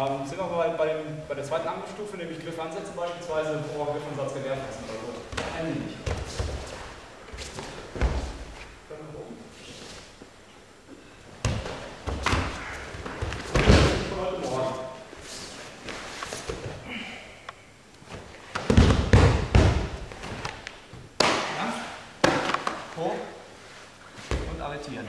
Sind wir bei der zweiten Angriffsstufe, nämlich Griffansätze beispielsweise, vor Griffansatz gewährt lassen oder so. Eigentlich. Hoch und arretieren.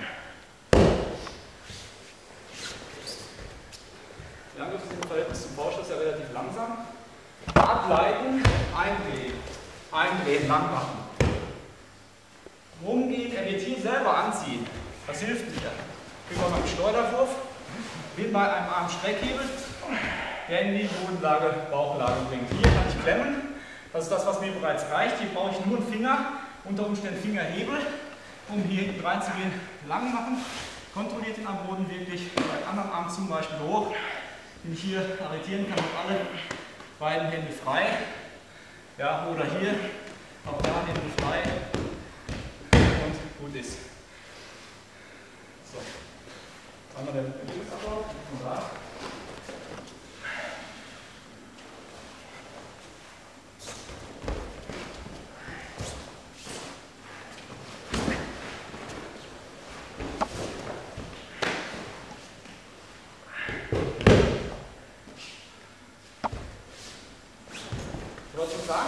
Der Angriff ist im Verhältnis zum Vorschuss ja relativ langsam. Ableiten, eindrehen, lang machen. Rumgehen, arretieren, selber anziehen. Das hilft nicht. Ich bin bei meinem Schleuderwurf, bin bei einem Arm Streckhebel, der in die Bodenlage, Bauchlage bringt. Hier kann ich klemmen, das ist das, was mir bereits reicht. Hier brauche ich nur einen Finger, unter Umständen Fingerhebel, um hier hinten reinzugehen, lang machen. Kontrolliert den am Boden wirklich, beim anderen Arm zum Beispiel hoch, den ich hier arretieren kann, mit alle beiden Hände frei. Ja, oder hier, auch da Hände frei und gut ist. So, einmal der Bewegungsablauf von da. Was soll ich sagen?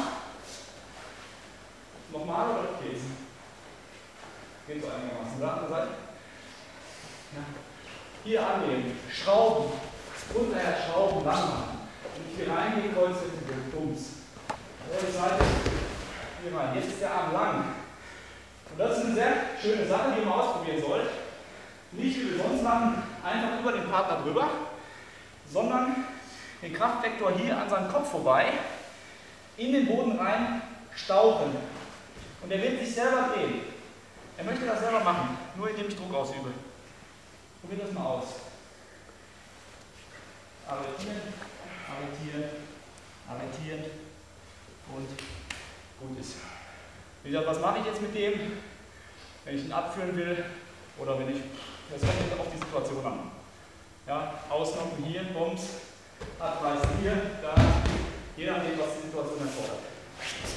Nochmal oder lesen? Geht so einigermaßen. Da an der Seite. Ja. Hier annehmen, schrauben, unterher schrauben, lang machen. Wenn ich hier reingehe, kreuz den Bums. Die Seite hier rein. Jetzt ist der Arm lang. Und das ist eine sehr schöne Sache, die man ausprobieren soll. Nicht wie wir sonst machen, einfach über den Partner drüber, sondern den Kraftvektor hier an seinem Kopf vorbei, in den Boden rein stauchen. Und er wird sich selber drehen. Er möchte das selber machen, nur indem ich Druck ausübe. Probiert das mal aus. Arretieren, arretieren, arretieren und gut ist. Wie gesagt, was mache ich jetzt mit dem, wenn ich ihn abführen will oder wenn ich, das kommt auf die Situation an. Ja, ausnocken hier, Bums, abreißen hier, da, je nachdem, was die Situation erfordert.